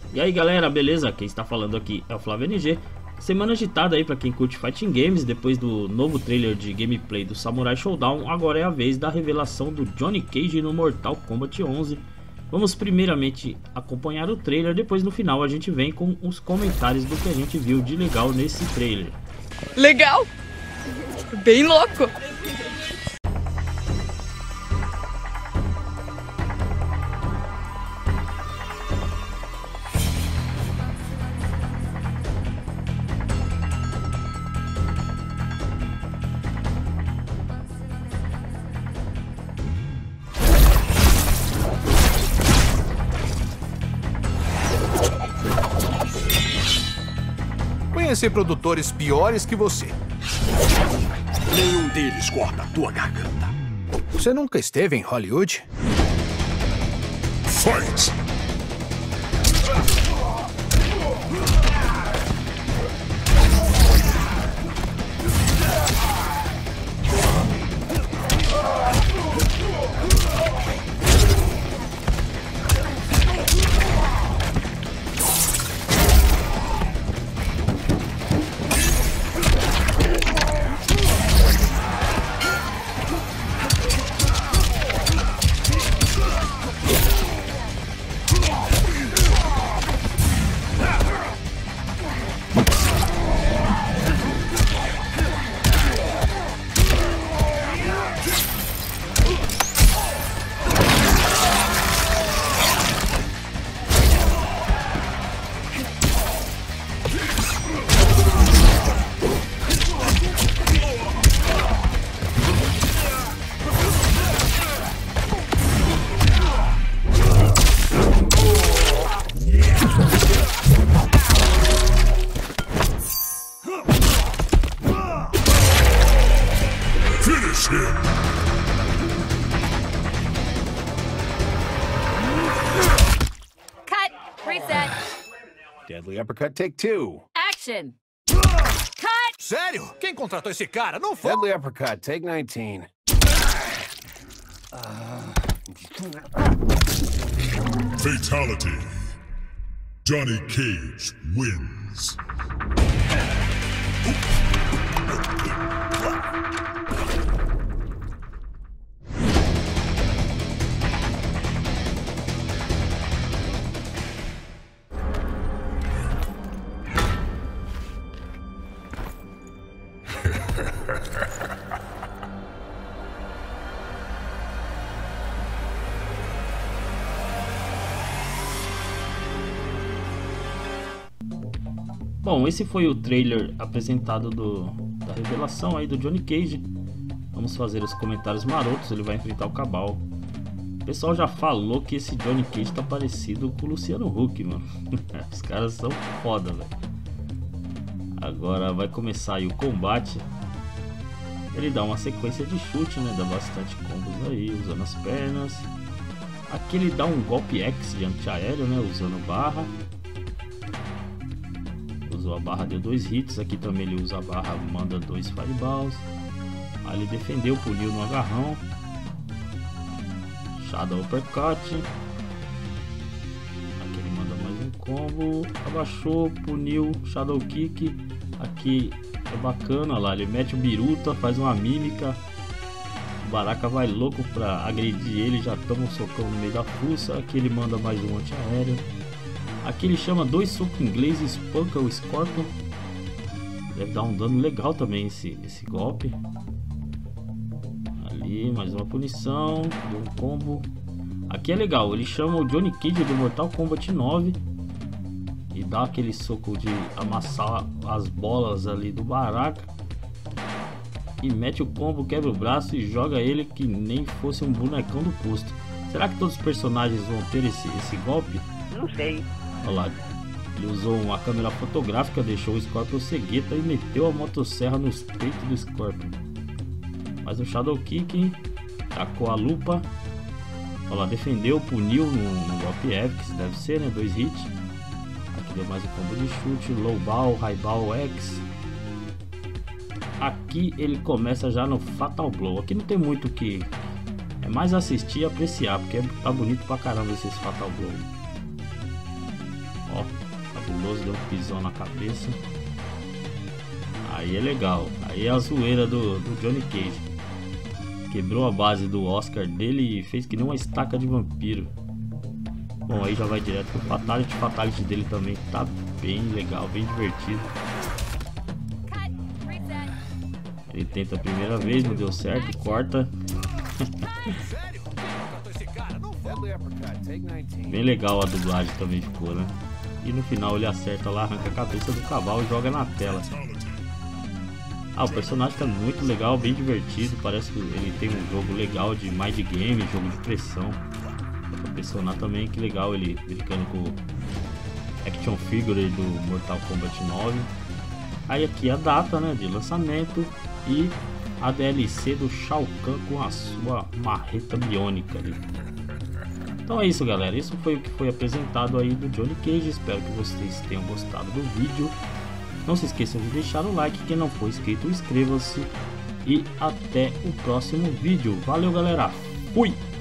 E aí galera, beleza? Quem está falando aqui é o Flávio NG. Semana agitada aí para quem curte Fighting Games. Depois do novo trailer de gameplay do Samurai Showdown, agora é a vez da revelação do Johnny Cage no Mortal Kombat 11. Vamos primeiramente acompanhar o trailer, depois no final a gente vem com os comentários do que a gente viu de legal nesse trailer. Legal! Bem louco! Conheci produtores piores que você. Nenhum deles corta a tua garganta. Você nunca esteve em Hollywood? Fight! Cut. Reset. Deadly Uppercut, take two. Action. Cut. Sério? Quem contratou esse cara? Não foi? Deadly Uppercut, take 19. Fatality. Johnny Cage wins. Bom, esse foi o trailer apresentado da revelação aí do Johnny Cage. Vamos fazer os comentários marotos, ele vai enfrentar o Cabal. O pessoal já falou que esse Johnny Cage tá parecido com o Luciano Huck, mano. Os caras são foda, velho. Agora vai começar aí o combate. Ele dá uma sequência de chute, né? Dá bastante combos aí, usando as pernas. Aqui ele dá um golpe X de antiaéreo, né? Usando barra. Usou a barra, deu 2 hits. Aqui também ele usa a barra, manda 2 fireballs. Aí ele defendeu, puniu no agarrão. Shadow Uppercut. Aqui ele manda mais um combo. Abaixou, puniu, Shadow Kick. Aqui é bacana, lá ele mete o biruta, faz uma mímica. O Baraka vai louco pra agredir ele, já toma um socão no meio da fuça. Aqui ele manda mais um antiaéreo. Aqui ele chama 2 socos ingleses e espanca o Scorpion. Deve dar um dano legal também esse golpe. Ali, mais uma punição. Deu um combo. Aqui é legal, ele chama o Johnny Cage do Mortal Kombat 9. E dá aquele soco de amassar as bolas ali do Baraka. E mete o combo, quebra o braço e joga ele que nem fosse um bonecão do posto. Será que todos os personagens vão ter esse golpe? Não sei. Olha lá, ele usou uma câmera fotográfica, deixou o Scorpion cegueta e meteu a motosserra nos peitos do Scorpion. Mas o Shadow Kick, tacou a lupa. Olha lá, defendeu, puniu no golpe X, deve ser, né? 2 hits. Aqui deu mais um combo de chute, low ball, high ball X. Aqui ele começa já no Fatal Blow. Aqui não tem muito o que... É mais assistir e apreciar, porque tá bonito pra caramba esse Fatal Blow. Ó, estiloso, deu um pisão na cabeça. Aí é legal, aí é a zoeira do Johnny Cage. Quebrou a base do Oscar dele e fez que nem uma estaca de vampiro. Bom, aí já vai direto pro Fatality. O Fatality dele também tá bem legal, bem divertido. Ele tenta a primeira vez, não deu certo, corta. Bem legal a dublagem também ficou, né? E no final ele acerta lá, arranca a cabeça do cavalo e joga na tela. Ah, o personagem tá muito legal, bem divertido. Parece que ele tem um jogo legal de mind game, jogo de pressão. Dá pra pressionar também, que legal ele ficando com o action figure do Mortal Kombat 9. Aí aqui a data, né, de lançamento e a DLC do Shao Kahn com a sua marreta biônica ali. Então é isso, galera, isso foi o que foi apresentado aí do Johnny Cage. Espero que vocês tenham gostado do vídeo. Não se esqueçam de deixar o like, quem não for inscrito inscreva-se e até o próximo vídeo. Valeu, galera, fui!